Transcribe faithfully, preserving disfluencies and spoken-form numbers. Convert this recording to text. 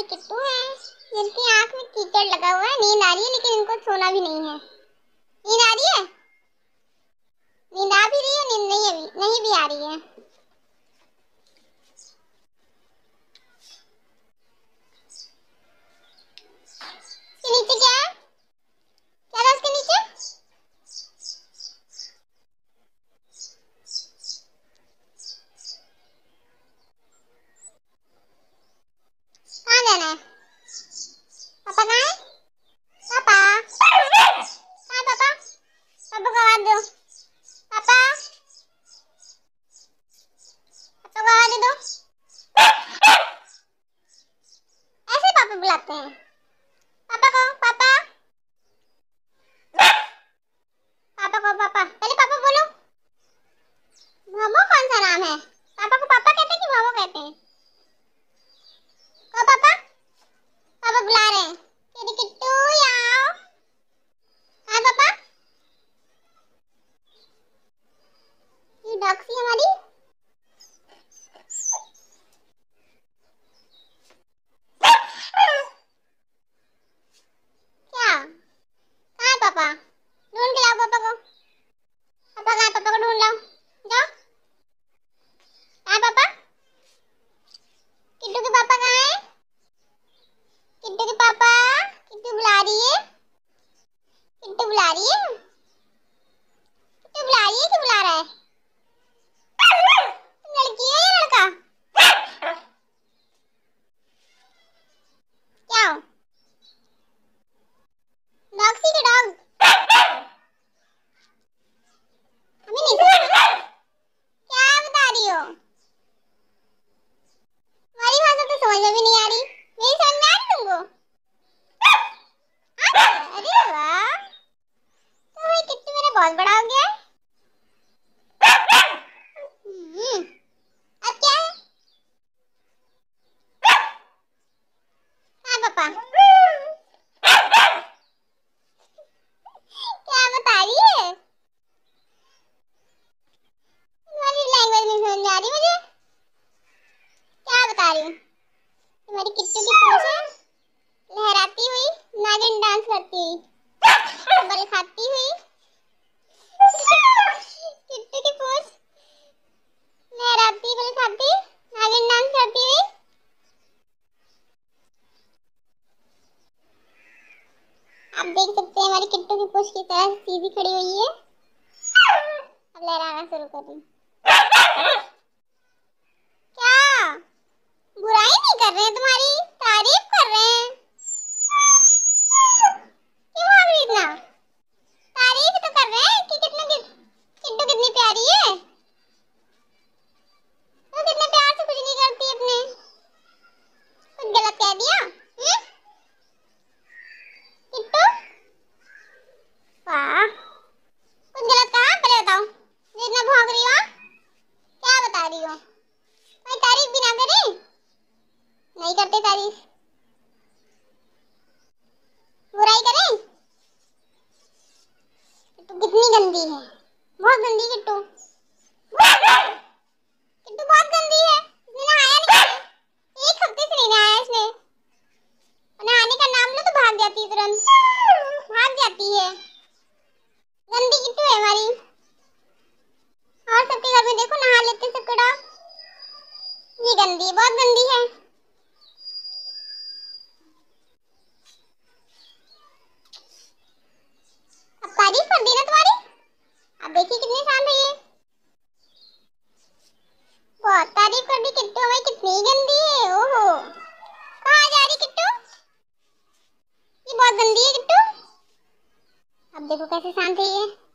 किट्टू हैं जिनकी आंख में कीचड़ लगा हुआ है। नींद आ रही है लेकिन इनको सोना भी नहीं है। नींद आ रही है? नींद आ भी रही है, नींद नहीं अभी नहीं भी आ रही है। इसके नीचे क्या है? क्या है उसके नीचे? कहाँ जाना है? पापा कहाँ है? पापा कहाँ है? पापा पापा को आवाज दो। पापा पापा को आवाज दो। ऐसे पापा बुलाते हैं पापा को। पापा पापा को पापा पहले पापा बोलो। मोमो कौन सा नाम है? पापा को पापा कहते हैं कि मोमो कहते हैं? को पापा पापा बुला रहे हैं। तेरी किट्टू आओ। हाँ पापा ये डॉक्सी हमारी क्या कहाँ है? पापा ढूंढ के लाओ पापा को। पापा कहाँ है? पापा को ढूंढ लाओ जाओ। कहाँ है पापा? किट्टू के पापा कहाँ है? किट्टू के पापा किट्टू बुला रही है। किट्टू बुला रही है। किट्टू बुला रही है कि बुला रहा है? लड़की है या लड़का? क्या हो? डॉक्सी के डॉग हमें नहीं समझ। क्या बता रही हो? हमारी भाषा तो समझ में भी नहीं आ रही। मेरी समझ में आ रही तुमको? अरे वाह तो भाई किट्टू मेरा बहुत बड़ा हो गया है। हम्म, अब क्या है? हाँ पापा क्या बता रही है? तुम्हारी लैंग्वेज नहीं समझ में आ रही मुझे। क्या बता रही हूँ? तुम्हारी किट्टू की पूंछ है लहराती हुई, नागिन डांस करती हुई, बल खाती हुई। किट्टू की पूंछ लहराती, बल खाती, नागिन डांस करती हुई। आप देख सकते हैं हमारी किट्टू की पूंछ की तरह सीधी खड़ी हुई है। अब लहराना शुरू कर दी। क्या बुराई नहीं कर रहे हैं, तुम्हारी तारीफ कर रहे हैं। क्यों भाग रही इतना? तारीफ तो कर रहे हैं कि कितने कि, किट्टू कितनी प्यारी है। तो कितने प्यार से कुछ नहीं करती अपने। कुछ गलत कह दिया? हम्म किट्टू वाह कुछ गलत कहा? पहले बताओ। इतना भाग रही हो क्या बता रही हो? कोई तारीफ भी ना करे? नहीं करते तारीफ, बुराई करें? किट्टू कितनी गंदी है, बहुत गंदी किट्टू। किट्टू बहुत गंदी है। इसने नहाया नहीं है। एक हफ्ते से नहीं नहाया इसने। नहाने का नाम लो तो भाग जाती है, तुरंत भाग जाती है। गंदी किट्टू है हमारी। और सबके घर में देखो नहा लेते सबके डॉग। ये गंदी, बहुत गंदी है। अब तारीफ कर दी ना तुम्हारी। अब देखिए कितनी शांत है ये। बहुत तारीफ कर दी। किट्टू हमारी कितनी गंदी है। ओहो कहाँ जा रही किट्टू? ये बहुत गंदी है किट्टू। अब देखो कैसे शांत है ये।